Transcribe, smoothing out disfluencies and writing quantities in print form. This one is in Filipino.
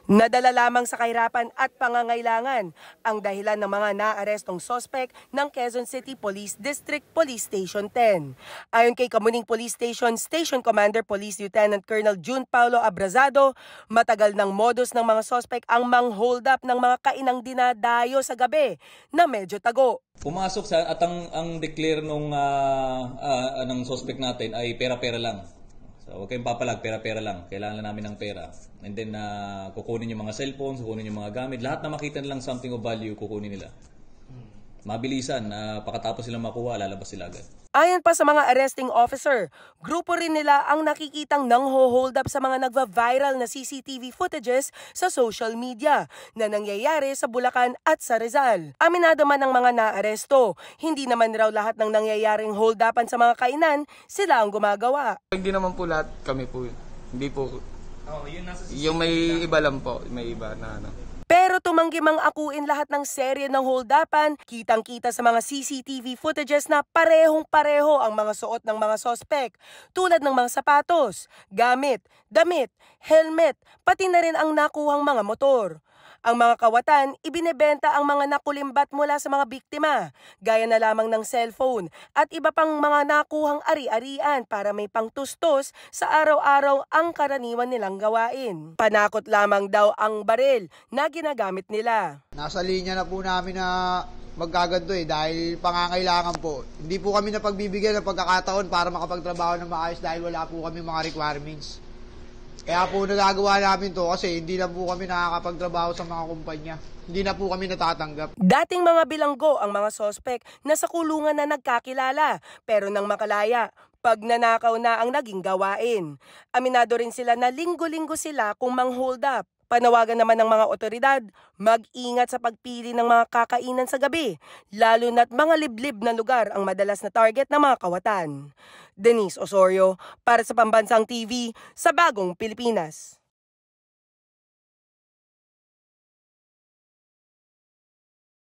Nadala lamang sa kahirapan at pangangailangan ang dahilan ng mga naarestong sospek ng Quezon City Police District Police Station 10. Ayon kay Kamuning Police Station Station Commander Police Lieutenant Colonel June Paulo Abrazado, matagal ng modus ng mga sospek ang mang-hold up ng mga kainang dinadayo sa gabi na medyo tago. Pumasok sa at ang declare ng suspect natin ay pera-pera lang. So, huwag kayong papalag, pera-pera lang. Kailangan lang namin ng pera. And then, kukunin yung mga cellphones, kukunin yung mga gamit. Lahat na makita nilang something of value, kukunin nila. Mabilisan, pagkatapos silang makuha, lalabas sila agad. Ayon pa sa mga arresting officer, grupo rin nila ang nakikitang nang-hold up sa mga nagva-viral na CCTV footages sa social media na nangyayari sa Bulacan at sa Rizal. Aminado man ng mga naaresto, hindi naman raw lahat ng nangyayaring hold-upan sa mga kainan sila ang gumagawa. Hindi naman po lahat kami po. Hindi po. Yung may iba lang po, may iba na ano. Pero tumanggi mang akuin lahat ng serye ng hold-upan, kitang-kita sa mga CCTV footages na parehong-pareho ang mga suot ng mga sospek, tulad ng mga sapatos, gamit, damit, helmet, pati na rin ang nakuhang mga motor. Ang mga kawatan, ibinebenta ang mga nakulimbat mula sa mga biktima, gaya na lamang ng cellphone at iba pang mga nakuhang ari-arian para may pangtustos sa araw-araw ang karaniwan nilang gawain. Panakot lamang daw ang baril na ginagamit nila. Nasa linya na po namin na magkaganto dahil pangangailangan po. Hindi po kami napagbibigyan ng pagkakataon para makapagtrabaho ng maayos dahil wala po kami mga requirements. Kaya po nagagawa namin to kasi hindi na po kami nakakapagtrabaho sa mga kumpanya. Hindi na po kami natatanggap. Dating mga bilanggo ang mga sospek na sa kulungan na nagkakilala pero nang makalaya, pag nanakaw na ang naging gawain. Aminado rin sila na linggo-linggo sila kung mang-hold up. Panawagan naman ng mga otoridad, mag-ingat sa pagpili ng mga kakainan sa gabi, lalo na't mga liblib na lugar ang madalas na target ng mga kawatan. Denise Osorio, para sa Pambansang TV, sa Bagong Pilipinas.